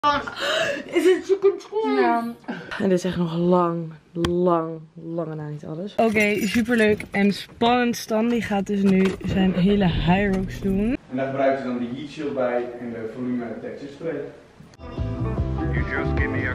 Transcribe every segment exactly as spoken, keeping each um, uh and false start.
Is het chicken chicken? Ja. En dit is echt nog lang, lang, lange na niet alles. Oké, okay, superleuk en spannend. Stan die gaat dus nu zijn hele Hyrox doen. En daar gebruiken ze dan de Heat Shield bij en de volume texture spray. You just give me a...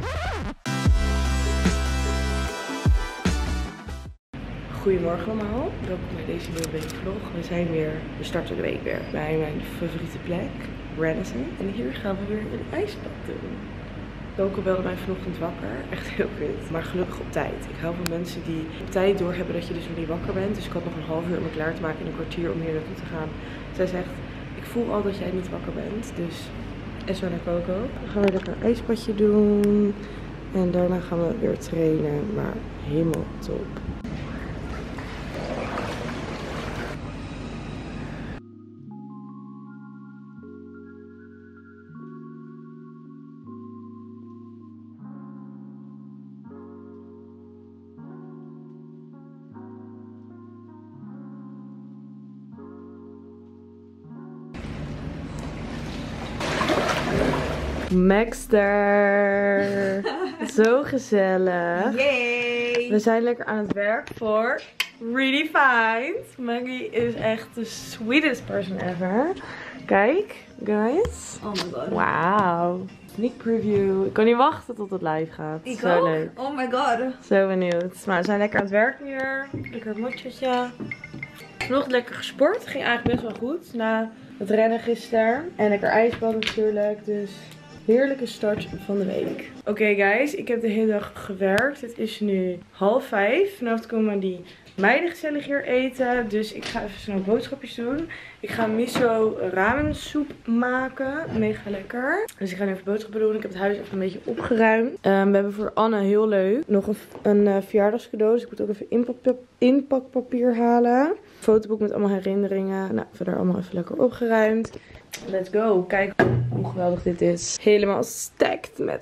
Goedemorgen allemaal, welkom bij deze nieuwe weekvlog. We zijn weer, we starten de week weer bij mijn favoriete plek, Renison. En hier gaan we weer een ijsbad doen. Coco belde mij vanochtend wakker, echt heel kut, maar gelukkig op tijd. Ik hou van mensen die op tijd doorhebben dat je dus nog niet wakker bent. Dus ik had nog een half uur om me klaar te maken in een kwartier om hier naartoe te gaan. Zij zegt, ik voel al dat jij niet wakker bent, dus en zo naar Coco. Dan gaan we lekker een ijsbadje doen en daarna gaan we weer trainen, maar helemaal top. Maxter! Zo gezellig! Yay! We zijn lekker aan het werk voor Redefined. Maggie is echt de sweetest person ever. Kijk, guys. Oh my god. Wauw. Sneak preview. Ik kan niet wachten tot het live gaat. Ik Zo ook. leuk. Oh my god. Zo benieuwd. Maar we zijn lekker aan het werk hier. Lekker motje. Vanochtend lekker gesport. Ging eigenlijk best wel goed. Na het rennen gisteren. En lekker ijsbad natuurlijk. Dus heerlijke start van de week. Oké okay guys, ik heb de hele dag gewerkt. Het is nu half vijf. Vanavond komen die meiden gezellig hier eten. Dus ik ga even snel boodschapjes doen. Ik ga miso ramen soep maken. Mega lekker. Dus ik ga nu even boodschappen doen. Ik heb het huis even een beetje opgeruimd. Um, we hebben voor Anne heel leuk nog een, een uh, verjaardagscadeau. Dus ik moet ook even inpak, inpakpapier halen. Fotoboek met allemaal herinneringen. Nou, verder allemaal even lekker opgeruimd. Let's go. Kijk hoe geweldig dit is. Helemaal stacked met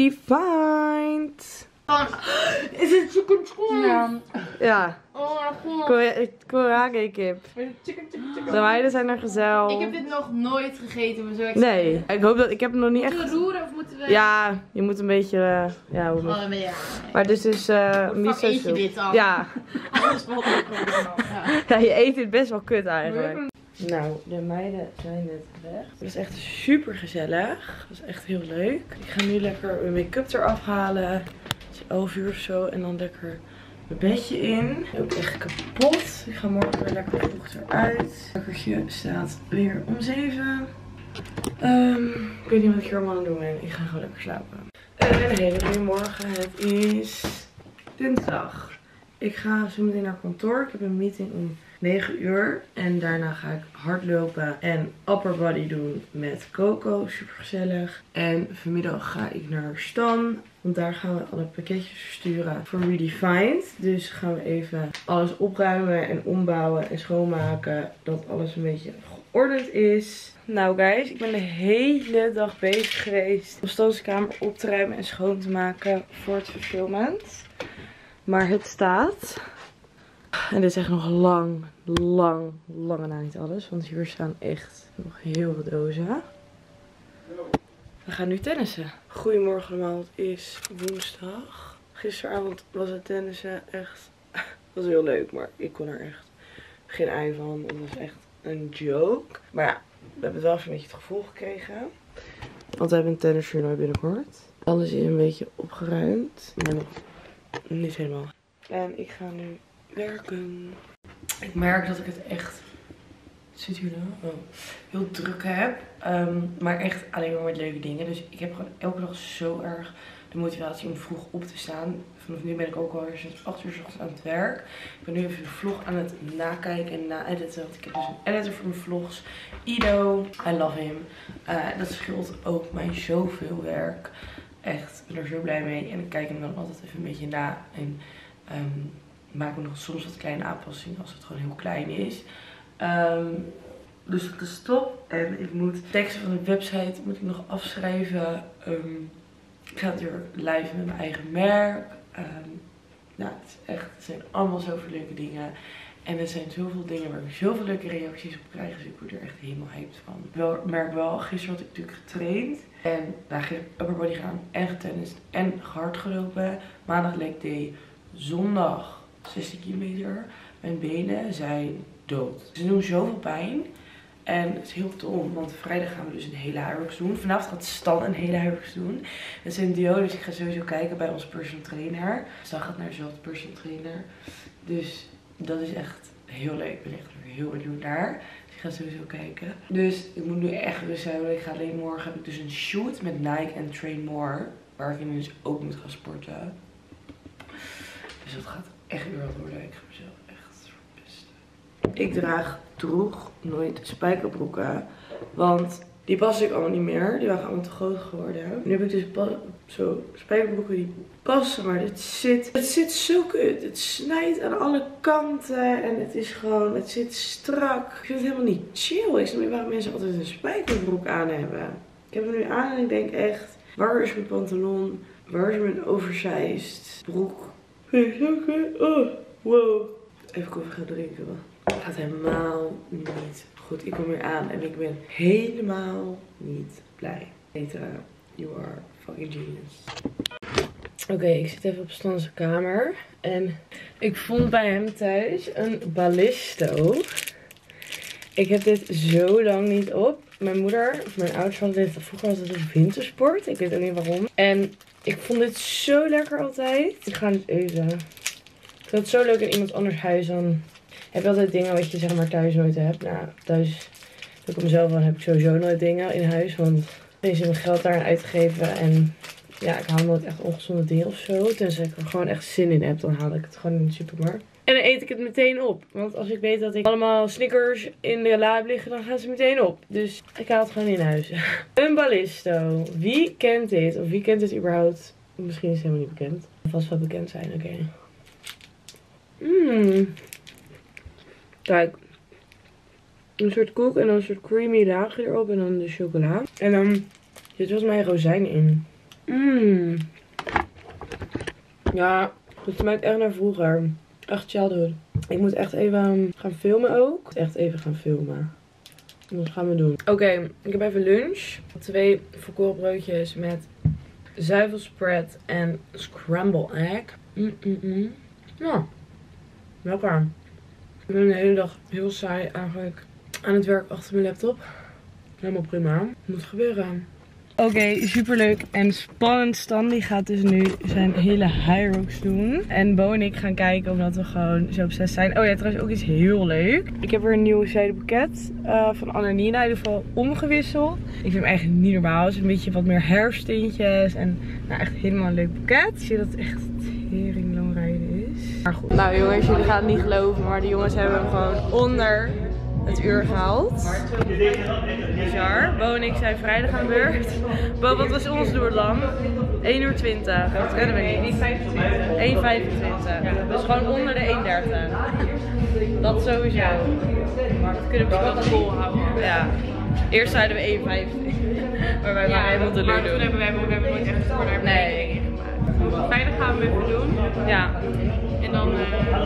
Redefined. Is het chicken chicken? Ja. Ja. Oh my god. Koolrabi kip. Chicken chicken chicken. De meiden zijn er gezellig. Ik heb dit nog nooit gegeten, maar zo ik Nee, ik hoop dat ik heb hem nog niet Moeten echt. we roeren of moeten we... Ja, je moet een beetje. Uh, ja, hoe Oh, maar ja. maar dit is uh, miso eet je soep. dit af? Ja. Alles valt er gewoon af. Ja, je eet dit best wel kut eigenlijk. Nou, de meiden zijn net weg. Het is echt super gezellig. Dat is echt heel leuk. Ik ga nu lekker mijn make-up eraf halen. Het is elf uur of zo. En dan lekker mijn bedje in. Ook echt kapot. Ik ga morgen weer lekker vroeg eruit. Het lekkertje staat weer om zeven. Um, ik weet niet wat ik hier allemaal aan het doen ben. Ik ga gewoon lekker slapen. En een hele goede morgen. Het is dinsdag. Ik ga zo meteen naar kantoor. Ik heb een meeting om negen uur. En daarna ga ik hardlopen en upper body doen met Coco. Super gezellig. En vanmiddag ga ik naar Stan. Want daar gaan we alle pakketjes versturen voor Redefined. Dus gaan we even alles opruimen en ombouwen en schoonmaken. Dat alles een beetje geordend is. Nou guys, ik ben de hele dag bezig geweest om Stan's kamer op te ruimen en schoon te maken voor het fulfillment. Maar het staat. En dit is echt nog lang, lang, lange na niet alles. Want hier staan echt nog heel veel dozen. We gaan nu tennissen. Goedemorgen allemaal, het is woensdag. Gisteravond was het tennissen echt, dat was heel leuk. Maar ik kon er echt geen ei van. Het was echt een joke. Maar ja, we hebben wel even een beetje het gevoel gekregen. Want we hebben een tennisjournaal binnenkort. Alles is een beetje opgeruimd. Maar nog niet helemaal. En ik ga nu werken. Ik merk dat ik het echt, het zit hier nou, oh, heel druk heb. Um, maar echt alleen maar met leuke dingen. Dus ik heb gewoon elke dag zo erg de motivatie om vroeg op te staan. Vanaf nu ben ik ook alweer sinds acht uur 's ochtends aan het werk. Ik ben nu even de vlog aan het nakijken en na-editen. Want ik heb dus een editor voor mijn vlogs. Ido, I love him. Uh, dat scheelt ook mij zoveel werk. Echt, ik ben er zo blij mee. En ik kijk hem dan altijd even een beetje na. En um, maak me nog soms wat kleine aanpassingen als het gewoon heel klein is. Um, dus dat is top. En ik moet teksten van de website moet ik nog afschrijven. Um, ik ga natuurlijk live met mijn eigen merk. Um, nou, het is echt, het zijn allemaal zoveel leuke dingen. En er zijn zoveel dingen waar ik zoveel leuke reacties op krijg. Dus ik word er echt helemaal hyped van. Ik wel, merk wel, gisteren had ik natuurlijk getraind. En nou, gisteren upper body gedaan en getennist en hard gelopen. Maandag leg day. Zondag zestien kilometer. Mijn benen zijn dood. Ze doen zoveel pijn. En het is heel dom, want vrijdag gaan we dus een hele Hyrox doen. Vanavond gaat Stan een hele Hyrox doen. Het is een duo, dus ik ga sowieso kijken bij onze personal trainer. Stan gaat naar dezelfde personal trainer. Dus dat is echt heel leuk. Ik ben echt heel benieuwd naar. Dus ik ga sowieso kijken. Dus ik moet nu echt rustig houden. Ik ga alleen morgen heb ik dus een shoot met Nike en Train More. Waar ik in dus ook moet gaan sporten. Dus dat gaat echt heel erg worden. Ik ga mezelf echt verpesten. Ik draag, droeg nooit spijkerbroeken. Want die passen ik allemaal niet meer. Die waren allemaal te groot geworden. Nu heb ik dus zo spijkerbroeken die passen. Maar dit zit, het zit zo kut. Het snijdt aan alle kanten. En het is gewoon, het zit strak. Ik vind het helemaal niet chill. Ik snap niet waarom mensen altijd een spijkerbroek aan hebben. Ik heb hem nu aan en ik denk echt, waar is mijn pantalon? Waar is mijn oversized broek? Oh, wow. Even koffie gaan drinken. Het gaat helemaal niet goed. Ik kom weer aan en ik ben helemaal niet blij. Petra, you are fucking genius. Oké, okay, ik zit even op Stan's kamer. En ik vond bij hem thuis een Ballisto. Ik heb dit zo lang niet op. Mijn moeder, of mijn ouders hadden dit, vroeger was het een wintersport. Ik weet ook niet waarom. En ik vond dit zo lekker altijd. Ik ga het even. Ik vind het zo leuk in iemand anders huis. Dan heb je altijd dingen wat je zeg maar thuis nooit hebt. Nou, thuis, doe ik mezelf dan heb ik sowieso nooit dingen in huis. Want er is mijn geld daarin uitgegeven. En ja, ik haal nooit echt ongezonde dingen of zo. Tenzij ik er gewoon echt zin in heb, dan haal ik het gewoon in de supermarkt. En dan eet ik het meteen op. Want als ik weet dat ik allemaal Snickers in de la heb liggen, dan gaan ze meteen op. Dus ik haal het gewoon in huis. Een Ballisto. Wie kent dit? Of wie kent dit überhaupt? Misschien is het helemaal niet bekend. Vast wel bekend zijn, oké. Okay. Mmm. Kijk. Een soort koek en dan een soort creamy laagje erop. En dan de chocola. En dan zit volgens mij rozijn in. Mmm. Ja, het smaakt echt naar vroeger. Echt childhood. Ik moet echt even gaan filmen ook. Echt even gaan filmen. Dat gaan we doen. Oké, okay, ik heb even lunch. Twee volkoren broodjes met zuivelspread en scramble egg. Mm -mm -mm. Nou, lekker. Ik ben de hele dag heel saai eigenlijk aan het werk achter mijn laptop. Helemaal prima. Moet gebeuren. Oké, okay, superleuk en spannend. Stan die gaat dus nu zijn hele Hyrox doen. En Bo en ik gaan kijken omdat we gewoon zo obsessief zijn. Oh ja, trouwens ook iets heel leuk. Ik heb weer een nieuwe zijden boeket uh, van Anna Nina. In ieder geval omgewisseld. Ik vind hem eigenlijk niet normaal. Het is een beetje wat meer herfsttintjes. En nou, echt helemaal een leuk boeket. Ik zie dat het echt tering lang rijden is. Maar goed. Nou jongens, jullie gaan het niet geloven. Maar de jongens hebben hem gewoon onder het uur gehaald. Bizar. Bo en ik zijn vrijdag aan de beurt. Bo, wat was ons doorlang? één uur twintig. Dat kennen we niet. één vijfentwintig. Dus gewoon onder de één dertig. Dat sowieso. Dat kunnen we misschien wel volhouden. Ja. Eerst zeiden we één vijfentwintig. Maar wij waren helemaal te luid doen. Toen hebben we, we hebben nooit echt voor naar beneden gemaakt. Vrijdag gaan we even doen. Ja. En dan uh,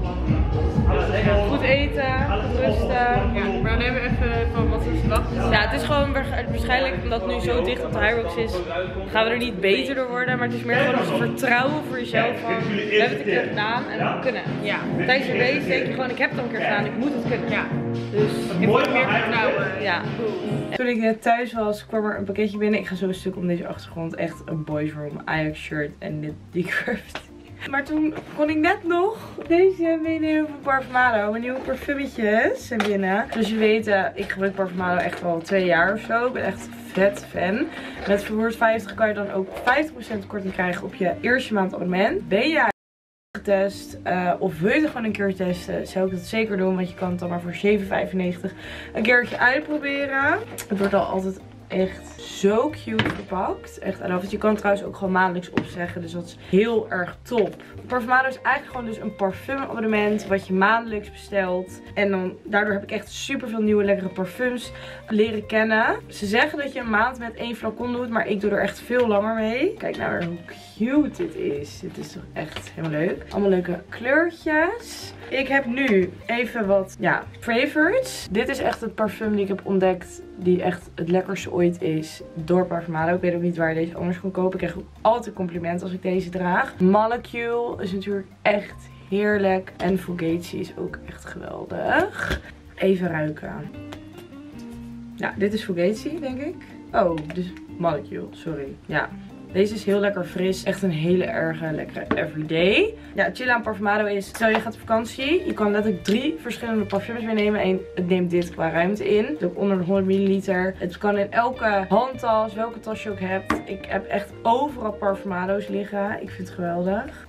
goed eten, goed rusten. Ja, maar dan hebben we even van wat we verwachten. Ja, het is gewoon waarschijnlijk omdat het nu zo dicht op de Hyrox is, gaan we er niet beter door worden. Maar het is meer gewoon een vertrouwen voor jezelf van, we hebben het een keer gedaan en we kunnen. Ja. Tijdens je race denk je gewoon, ik heb het al een keer gedaan, ik moet het kunnen. Ja. Dus ik moet meer vertrouwen. Ja. Toen ik net thuis was, kwam er een pakketje binnen. Ik ga zo een stuk om deze achtergrond. Echt een boys room Ajax shirt en dit decurved. Maar toen kon ik net nog deze meenemen van Parfumado. Mijn nieuwe parfumetjes zijn binnen. Dus je weet, uh, ik gebruik Parfumado echt al twee jaar of zo. Ik ben echt vet fan. Met voor honderdvijftig kan je dan ook vijftig procent korting krijgen op je eerste maand abonnement. Ben jij getest uh, of wil je het gewoon een keer testen, zou ik dat zeker doen. Want je kan het dan maar voor zeven vijfennegentig een keertje uitproberen. Het wordt al altijd echt zo cute verpakt. Echt, I love it. Je kan het trouwens ook gewoon maandelijks opzeggen. Dus dat is heel erg top. Parfumado is eigenlijk gewoon dus een parfumabonnement wat je maandelijks bestelt. En dan, daardoor heb ik echt super veel nieuwe lekkere parfums leren kennen. Ze zeggen dat je een maand met één flacon doet, maar ik doe er echt veel langer mee. Kijk nou weer hoe cute dit is. Dit is toch echt helemaal leuk. Allemaal leuke kleurtjes. Ik heb nu even wat, ja, favorites. Dit is echt het parfum die ik heb ontdekt die echt het lekkerste ooit is door Parfumado. Ik weet ook niet waar je deze anders kon kopen. Ik krijg ook altijd complimenten als ik deze draag. Molecule is natuurlijk echt heerlijk. En Fugazi is ook echt geweldig. Even ruiken. Ja, dit is Fugazi, denk ik. Oh, dus Molecule, sorry. Ja. Deze is heel lekker fris. Echt een hele erge lekkere everyday. Ja, het chillen aan Parfumado is, stel je gaat op vakantie. Je kan letterlijk drie verschillende parfums meenemen. En het neemt dit qua ruimte in. Het is ook onder de honderd milliliter. Het kan in elke handtas, welke tas je ook hebt. Ik heb echt overal Parfumado's liggen. Ik vind het geweldig.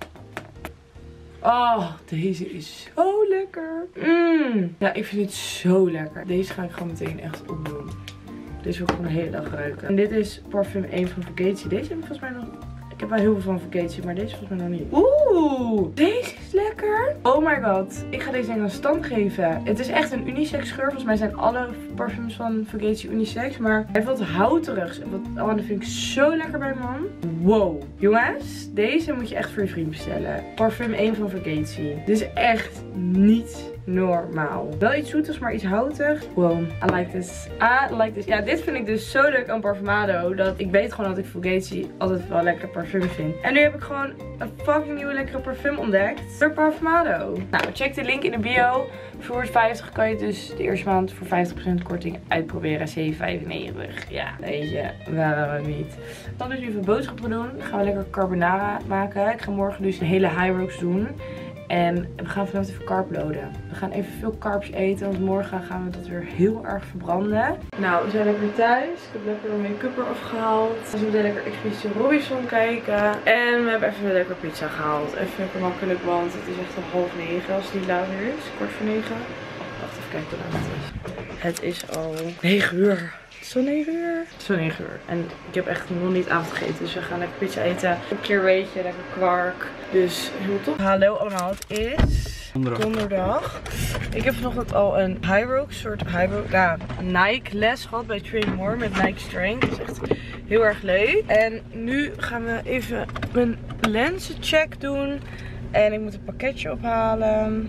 Oh, deze is zo lekker. Mm. Ja, ik vind het zo lekker. Deze ga ik gewoon meteen echt opdoen. Deze wil ik gewoon de hele dag ruiken. En dit is parfum één van Fugazi. Deze heb ik volgens mij nog... Ik heb wel heel veel van Fugazi, maar deze volgens mij nog niet. Oeh, deze is lekker. Oh my god. Ik ga deze denk ik een stand geven. Het is echt een unisex geur. Volgens mij zijn alle parfums van Fugazi unisex. Maar hij heeft wat houterigs. En wat, oh, dat vind ik zo lekker bij man. Wow. Jongens, deze moet je echt voor je vriend bestellen. Parfum één van Fugazi. Dit is echt niet normaal. Wel iets zoeters, maar iets houtig. Wow, I like this. I like this. Ja, dit vind ik dus zo leuk aan Parfumado. Dat ik weet gewoon dat ik Fugazi altijd wel lekker parfum vind. En nu heb ik gewoon een fucking nieuwe lekkere parfum ontdekt. Door Parfumado. Nou, check de link in de bio. Voor het vijftig kan je dus de eerste maand voor vijftig procent korting uitproberen. zeven vijfennegentig. Ja, weet je, waarom niet. Ik kan dus nu even boodschappen doen. Dan gaan we lekker carbonara maken. Ik ga morgen dus een hele high roast doen. En we gaan vanavond even carb loaden. We gaan even veel carbs eten, want morgen gaan we dat weer heel erg verbranden. Nou, we zijn lekker thuis. Ik heb lekker mijn make-up eraf gehaald. We gaan lekker Expeditie Robinson kijken. En we hebben even een lekker pizza gehaald. Even lekker makkelijk, want het is echt al half negen als het niet later is. Kwart voor negen. Wacht even kijken hoe laat het is. Het is al negen uur. Het is al negen uur. Het is al negen uur. En ik heb echt nog niet avondgegeten. Dus we gaan lekker pizza eten. Een clear weetje, lekker kwark. Dus heel top. Hallo allemaal, het is donderdag. donderdag. Ik heb vanochtend al een high road, soort high road, ja, Nike les gehad bij Train More met Nike Strength. Dat is echt heel erg leuk. En nu gaan we even mijn lenzencheck doen. En ik moet een pakketje ophalen.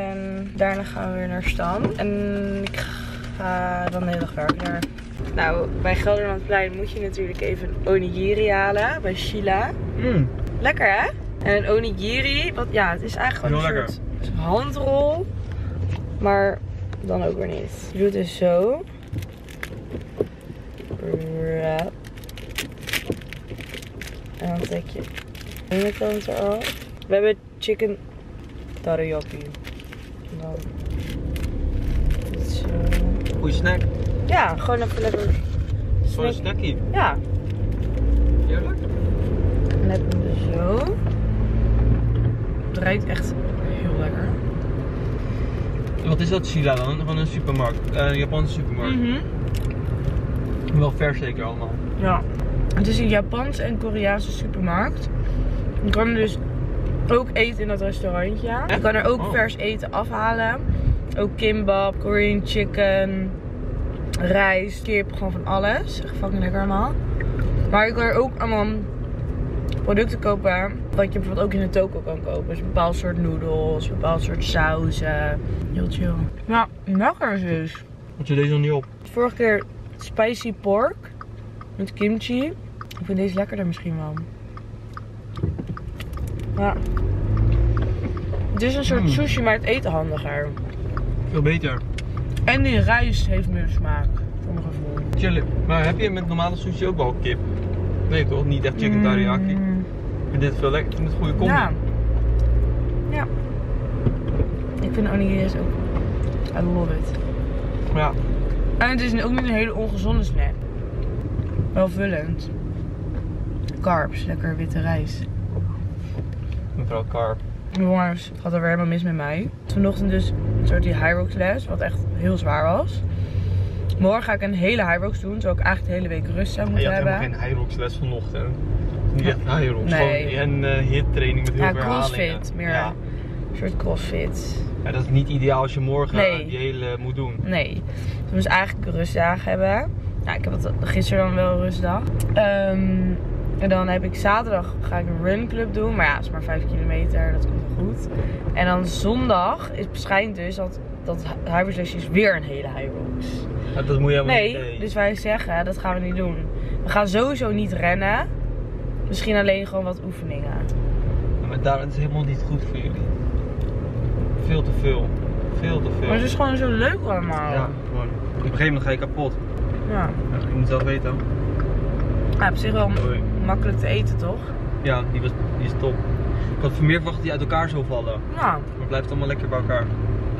En daarna gaan we weer naar Stam. En ik ga dan de hele dag werken daar. Nou, bij Gelderlandplein moet je natuurlijk even een onigiri halen. Bij Sheila. Mm. Lekker hè? En een onigiri, wat, ja, het is eigenlijk gewoon een soort handrol. Maar dan ook weer niet. Je doet dus zo. En dan trek je de ene kant eraf. We hebben chicken teriyaki. En dan zo. Goeie snack. Ja, gewoon even lekker. Gewoon een snackie. Ja. Heerlijk. En dan heb je hem zo. Het ruikt echt heel lekker. Wat is dat Sheila dan? Gewoon een supermarkt. Uh, een Japanse supermarkt. Mm-hmm. Wel vers zeker allemaal. Ja. Het is een Japanse en Koreaanse supermarkt. Je kan er dus ook eten in dat restaurantje. Je kan er ook oh. vers eten afhalen. Ook kimbap, Korean chicken, rijst, kip, gewoon van alles. Echt fucking lekker allemaal. Maar je kan er ook allemaal producten kopen wat je bijvoorbeeld ook in de toko kan kopen. Dus een bepaald soort noedels, een bepaald soort sauzen. Heel chill. Ja, lekker is dus. Had je deze nog niet op? Vorige keer spicy pork met kimchi. Ik vind deze lekkerder misschien wel. Ja. Het is een soort mm. sushi, maar het eten handiger. Veel beter. En die rijst heeft meer smaak, voor mijn gevoel. Chill. Maar heb je met normale sushi ook wel kip? Nee toch? Niet echt chicken teriyaki. Mm. Ik vind dit veel lekker. Ik vind het een goede combi. Ja. Ja. Ik vind onigiri ook. I love it. Ja. En het is ook niet een hele ongezonde snack. Wel vullend. Carbs, lekker witte rijst. Mevrouw Carb. Jongens, het gaat er weer helemaal mis met mij. Vanochtend dus een soort die high road les, wat echt heel zwaar was. Morgen ga ik een hele Hyrox doen, terwijl ik eigenlijk de hele week rust zou En moeten je had hebben. helemaal geen Hyrox les vanochtend. Niet echt Hyrox, Nee. gewoon een uh, hit training met heel Ja, veel herhalingen. crossfit, meer Ja. een soort crossfit. Ja, dat is niet ideaal als je morgen Nee. die hele moet doen. Nee, dus we moesten eigenlijk rustdagen hebben. Ja, ik heb het gisteren dan wel een rustdag. Um, en dan heb ik zaterdag ga ik een runclub doen. Maar ja, het is maar vijf kilometer, dat komt wel goed. En dan zondag is waarschijnlijk dus dat, dat Hyrox weer een hele Hyrox. Ja, dat moet je helemaal Nee, niet. Nee, dus wij zeggen, dat gaan we niet doen. We gaan sowieso niet rennen. Misschien alleen gewoon wat oefeningen. Ja, maar daar, het is helemaal niet goed voor jullie. Veel te veel. Veel te veel. Maar het is gewoon zo leuk allemaal. Ja, gewoon. Op een gegeven moment ga je kapot. Ja. Ja, je moet zelf weten. Ja, op zich wel Oei. makkelijk te eten, toch? Ja, die, was, die is top. Ik had van meer verwacht dat die uit elkaar zou vallen. Ja. Maar het blijft allemaal lekker bij elkaar.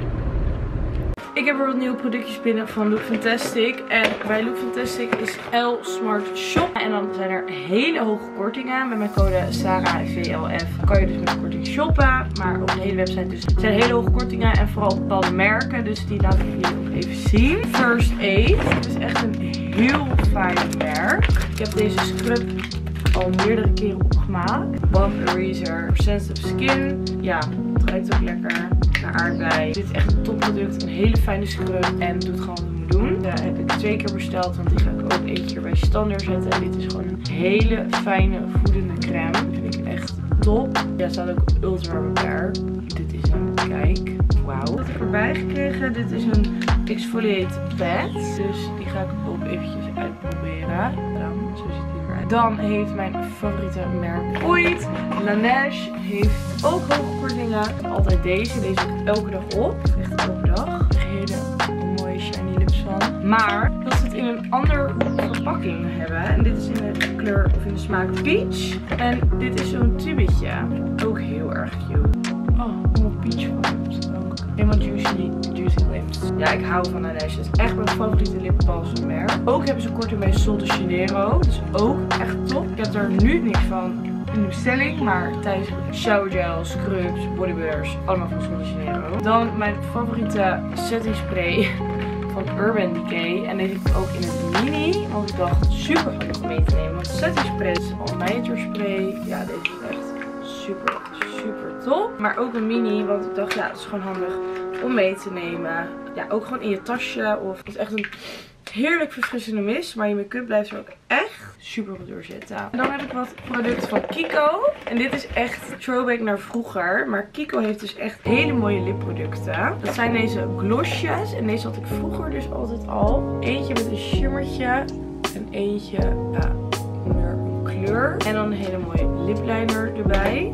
Ik heb weer wat nieuwe productjes binnen van Look Fantastic. En bij Look Fantastic is L Smart Shop. En dan zijn er hele hoge kortingen. Met mijn code Sarah V L F kan je dus met korting shoppen. Maar op de hele website dus zijn hele hoge kortingen. En vooral op bepaalde merken. Dus die laat ik jullie ook even zien. First Aid. Het is echt een heel fijn merk. Ik heb deze scrub al meerdere keren opgemaakt. Bump Eraser, Sensitive Skin. Ja, het ruikt ook lekker naar aardbei. Dit is echt een topproduct. Een hele fijne scrub. En het doet gewoon wat het moet doen. Ja, heb ik twee keer besteld. Want die ga ik ook één keer bij Standaard zetten. En dit is gewoon een hele fijne voedende crème. Dat vind ik echt top. Ja, er staat ook Ultra Repair. Dit is hem. Kijk. Wauw. Wat heb ik erbij gekregen? Dit is een exfoliate pad. Dus die ga ik ook eventjes uitproberen. Dan, zo ziet die eruit. Dan heeft mijn favoriete merk ooit, Laneige, heeft ook hoge kortingen. Altijd deze. Deze heb ik elke dag op. Echt elke dag. Hele mooie shiny lips van. Maar dat ze het in een andere verpakking hebben. En dit is in de kleur of in de smaak peach. En dit is zo'n tubetje. Ook heel erg cute. Oh, allemaal peach vibes ook. Helemaal juicy, juicy lips. Ja, ik hou van Laneige. Het is echt mijn favoriete lipbalsemmerk. Ook hebben ze korting bij Sol de Janeiro. Dus ook echt top. Ik heb er nu niks van in de bestelling. Maar tijdens shower gel, scrubs, bodybutters. Allemaal van Sol de Janeiro. Dan mijn favoriete setting spray van Urban Decay. En deze heb ik ook in het mini. Want ik dacht super handig om mee te nemen. Want setting spray is al miniature spray. Ja, deze is echt super, super top. Maar ook een mini, want ik dacht, ja, het is gewoon handig om mee te nemen. Ja, ook gewoon in je tasje. Of het is echt een heerlijk verfrissende mist. Maar je make-up blijft er ook echt super goed door zitten. En dan heb ik wat producten van Kiko. En dit is echt throwback naar vroeger. Maar Kiko heeft dus echt hele mooie lipproducten. Dat zijn deze glossjes. En deze had ik vroeger dus altijd al. Eentje met een shimmertje. En eentje, ja, meer een kleur. En dan een hele mooie lipliner erbij.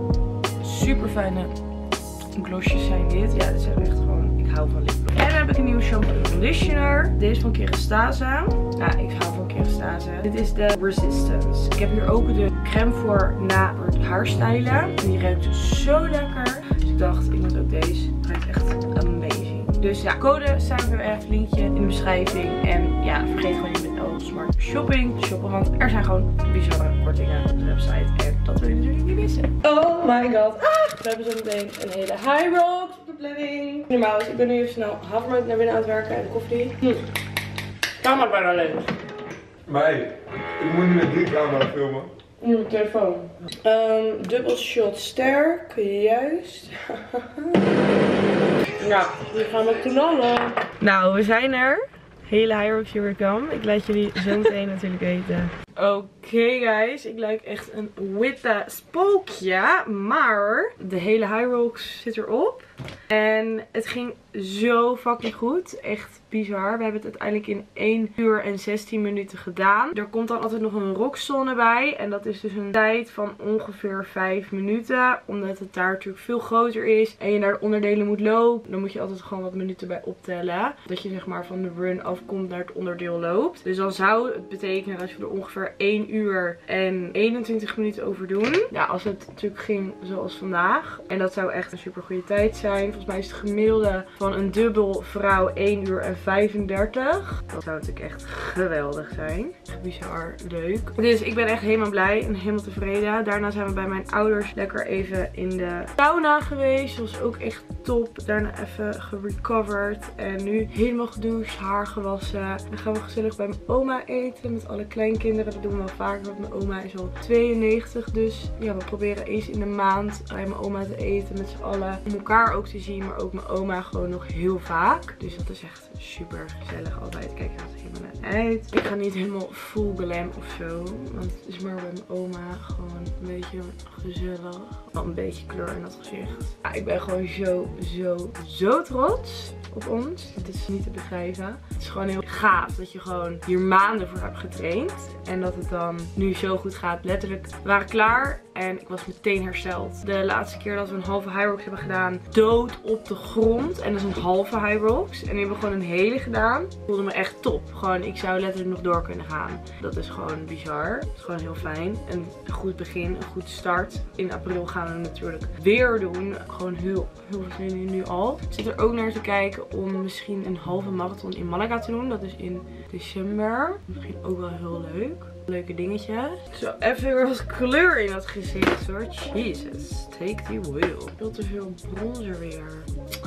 Super fijne glossjes zijn dit. Ja, dit zijn echt gewoon, ik hou van lipgloss. En dan heb ik een nieuwe shampoo en conditioner. Deze is van Kerastase. Ja, ik hou van Kerastase. Dit is de Resistance. Ik heb hier ook de crème voor na het haarstylen. En die ruikt zo lekker. Dus ik dacht, ik moet ook deze. Het ruikt echt amazing. Dus ja, code staat weer echt, linkje in de beschrijving. En ja, vergeet gewoon niet met L Smart Shopping te shoppen. Want er zijn gewoon bizarre kortingen op de website. En dat wil je natuurlijk niet missen. Oh my god. Ah, we hebben zo meteen een hele Hyrox op de planning. Normaal is, ik ben nu even snel havermout naar binnen aan het werken en koffie. Hm. Camera bijna leeg. Maar ik moet nu met die camera filmen. Mijn telefoon. Um, dubbel shot sterk, juist. Nou, nu gaan we knallen. Nou, we zijn er. Hele Hyrox, here we come. Ik laat jullie zo meteen natuurlijk weten. Oké okay guys, ik lijk echt een witte spookje. Maar de hele Hyrox zit erop. En het ging zo fucking goed. Echt bizar. We hebben het uiteindelijk in één uur en zestien minuten gedaan. Er komt dan altijd nog een rockzone bij. En dat is dus een tijd van ongeveer vijf minuten. Omdat het daar natuurlijk veel groter is. En je naar de onderdelen moet lopen. Dan moet je altijd gewoon wat minuten bij optellen. Dat je zeg maar van de run afkomt naar het onderdeel loopt. Dus dan zou het betekenen dat je er ongeveer één uur en eenentwintig minuten over doen. Ja, als het natuurlijk ging zoals vandaag. En dat zou echt een super goede tijd zijn. Volgens mij is het gemiddelde van een dubbel vrouw één uur en vijfendertig. Dat zou natuurlijk echt geweldig zijn. Echt bizar leuk. Dus ik ben echt helemaal blij en helemaal tevreden. Daarna zijn we bij mijn ouders lekker even in de sauna geweest. Dat was ook echt top. top. Daarna even gerecoverd. En nu helemaal gedoucht, haar gewassen. Dan gaan we gezellig bij mijn oma eten met alle kleinkinderen. Dat doen we wel vaker, want mijn oma is al tweeënnegentig. Dus ja, we proberen eens in de maand bij mijn oma te eten met z'n allen. Om elkaar ook te zien, maar ook mijn oma gewoon nog heel vaak. Dus dat is echt super gezellig altijd. Kijk, dat is helemaal naar uit. Ik ga niet helemaal full glam of zo. Want het is maar bij mijn oma gewoon een beetje gezellig. Wel een beetje kleur in dat gezicht. Ja, ik ben gewoon zo, zo, zo trots op ons. Het is niet te begrijpen. Het is gewoon heel gaaf dat je gewoon hier maanden voor hebt getraind. En dat het dan nu zo goed gaat. Letterlijk, we waren klaar en ik was meteen hersteld. De laatste keer dat we een halve high rocks hebben gedaan, dood op de grond. En dat is een halve high rocks. En nu hebben we gewoon een hele gedaan. Ik voelde me echt top. Gewoon, ik zou letterlijk nog door kunnen gaan. Dat is gewoon bizar. Het is gewoon heel fijn. Een goed begin, een goed start. In april gaan we het natuurlijk weer doen. Gewoon heel, heel veel zin in nu al. Ik zit er ook naar te kijken om misschien een halve marathon in Malaga te doen. Dat is in december. Misschien ook wel heel leuk. Leuke dingetjes. Zo, even weer wat kleur in dat gezicht hoor. Jesus, take the wheel. Veel te veel bronzer weer.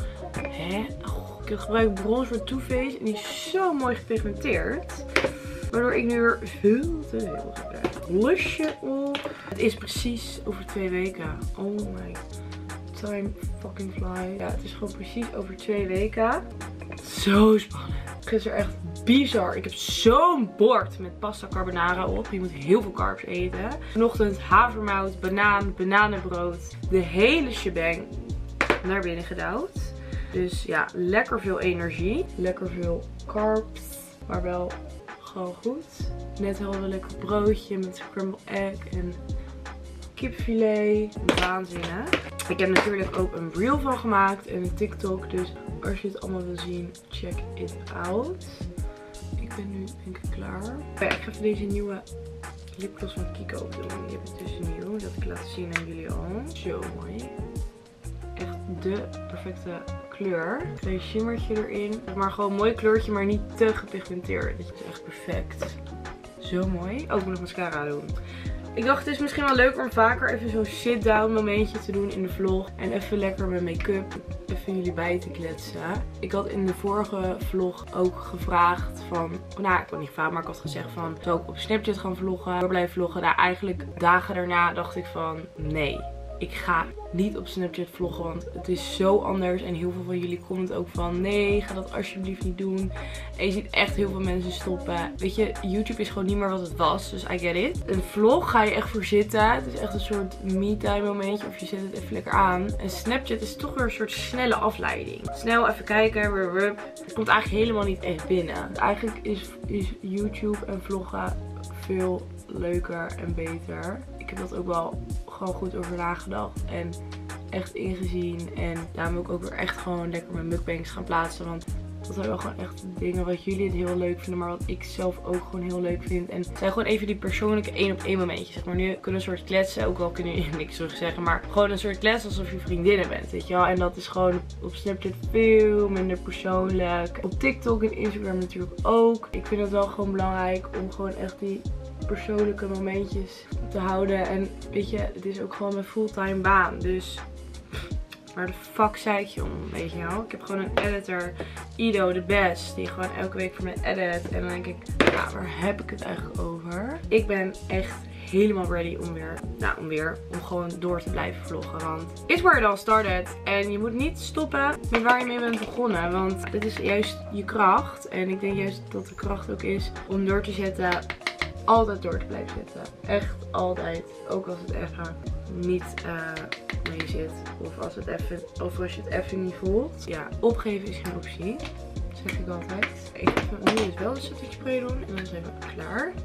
Hè? Oh, ik gebruik bronzer voor Too Faced en die is zo mooi gepigmenteerd. Waardoor ik nu weer veel te veel gebruik. Lusje op. Het is precies over twee weken. Oh my time fucking fly. Ja, het is gewoon precies over twee weken. Zo spannend. Het is er echt bizar. Ik heb zo'n bord met pasta carbonara op. Je moet heel veel carbs eten. Vanochtend havermout, banaan, bananenbrood. De hele shebang naar binnen gedouwd. Dus ja, lekker veel energie. Lekker veel carbs. Maar wel gewoon goed. Net hadden we een lekker broodje met scrambled egg en kipfilet. Waanzin hè. Ik heb natuurlijk ook een reel van gemaakt en een TikTok. Dus als je het allemaal wil zien, check it out. Ik ben nu denk ik klaar. Ja, ik ga even deze nieuwe lipgloss van Kiko doen. Die heb ik dus nieuw. Dat ik laten zien aan jullie al. Zo mooi. Echt de perfecte kleur. Een shimmertje erin. Maar gewoon een mooi kleurtje, maar niet te gepigmenteerd. Dit is echt perfect. Zo mooi. Ook nog mascara doen. Ik dacht het is misschien wel leuk om vaker even zo'n sit-down momentje te doen in de vlog. En even lekker met make-up even jullie bij te kletsen. Ik had in de vorige vlog ook gevraagd van... Nou, ik had niet gevraagd, maar ik had gezegd van... Zou ik op Snapchat gaan vloggen? Door blijven vloggen. Nou, eigenlijk dagen daarna dacht ik van... Nee. Ik ga niet op Snapchat vloggen, want het is zo anders. En heel veel van jullie commenten ook van... Nee, ga dat alsjeblieft niet doen. En je ziet echt heel veel mensen stoppen. Weet je, YouTube is gewoon niet meer wat het was. Dus I get it. Een vlog ga je echt voor zitten. Het is echt een soort me-time momentje. Of je zet het even lekker aan. En Snapchat is toch weer een soort snelle afleiding. Snel even kijken. Weer rup. Het komt eigenlijk helemaal niet echt binnen. Eigenlijk is, is YouTube en vloggen veel leuker en beter. Ik heb dat ook wel gewoon goed over nagedacht en echt ingezien. En daarom wil ik ook weer echt gewoon lekker mijn mukbangs gaan plaatsen. Want dat zijn wel gewoon echt dingen wat jullie het heel leuk vinden, maar wat ik zelf ook gewoon heel leuk vind. En het zijn gewoon even die persoonlijke één op één momentjes. Zeg maar, nu kunnen een soort kletsen, ook al kun je niks terug zeggen, maar gewoon een soort klets alsof je vriendinnen bent, weet je wel. En dat is gewoon op Snapchat veel minder persoonlijk. Op TikTok en Instagram natuurlijk ook. Ik vind het wel gewoon belangrijk om gewoon echt die persoonlijke momentjes te houden. En weet je, het is ook gewoon mijn fulltime baan. Dus waar de fuck zei ik je om, weet je wel. Ik heb gewoon een editor, Ido, de best, die gewoon elke week voor mij edit. En dan denk ik, ja, waar heb ik het eigenlijk over? Ik ben echt helemaal ready om weer, nou om weer, om gewoon door te blijven vloggen. Want it's where it all started. En je moet niet stoppen met waar je mee bent begonnen. Want dit is juist je kracht. En ik denk juist dat de kracht ook is om door te zetten. Altijd door te blijven zitten. Echt altijd. Ook als het even niet uh, mee zit. Of als, het even, of als je het even niet voelt. Ja, opgeven is geen optie. Dat zeg ik altijd. Ik ga nu dus wel een setting spray doen. En dan zijn we klaar.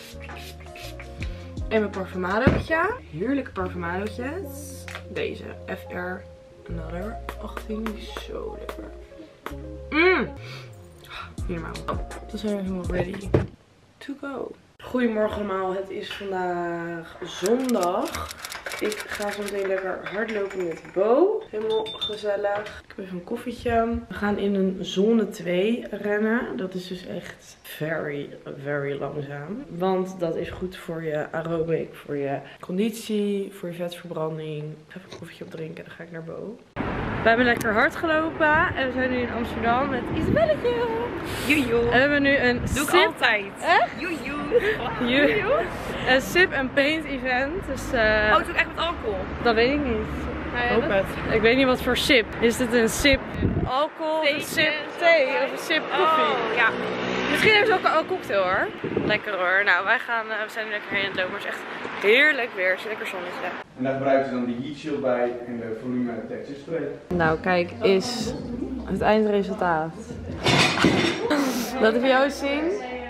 En mijn parfumadootje. Heerlijke parfumadootjes. Deze. F R Another achttien. Die is zo lekker. Mmm. Niet normaal. Oh, dan zijn we helemaal ready to go. Goedemorgen allemaal, het is vandaag zondag. Ik ga zo meteen lekker hardlopen met Bo. Helemaal gezellig. Ik heb even een koffietje. We gaan in een zone twee rennen. Dat is dus echt very, very langzaam. Want dat is goed voor je aerobic, voor je conditie, voor je vetverbranding. Ik ga even een koffietje opdrinken en dan ga ik naar Bo. We hebben lekker hard gelopen en we zijn nu in Amsterdam met Isabelletje. Joejoe. En we hebben nu een Doe ik sip. altijd. Echt? Joejoe. Joejoe. Een sip en paint event. Dus uh, Oh, het is ook echt met alcohol. dat weet ik niet. Nou ja, Ik hoop dat- het. Ik weet niet wat voor sip. Is dit een sip alcohol of een Theetje, sip zo. thee of een sip koffie? Oh, ja. Misschien heeft ze ook een cocktail hoor. Lekker hoor. Nou, wij gaan, uh, we zijn nu lekker heen aan het lopen. Maar het is echt heerlijk weer. Het is lekker zonnetje. En daar gebruiken ze dan de heat shield bij en de volume texture spray. Nou, kijk, is het eindresultaat. Laat ik jou eens zien.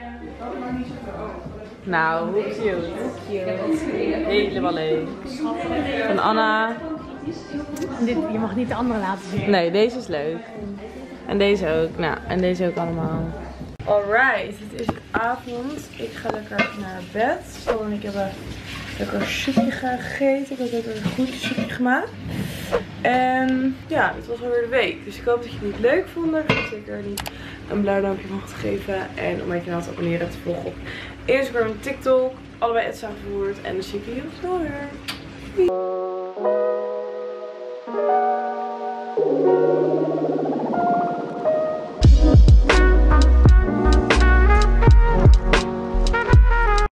Nou, hoe cute. Helemaal leuk. Van Anna. Dit, je mag niet de andere laten zien. Nee, deze is leuk. En deze ook. Nou, en deze ook allemaal. Alright, het is avond. Ik ga lekker naar bed. Stel en ik hebben lekker een soepje gegeten. Ik heb lekker een goed soepje gemaakt. En ja, dit was alweer de week. Dus ik hoop dat jullie het leuk vonden. Vergeet zeker niet een blauw duimpje omhoog te geven. En om mijn kanaal te abonneren en te volgen op Instagram en TikTok. Allebei het samengevoerd. En dan zie ik jullie heel snel weer. Doei.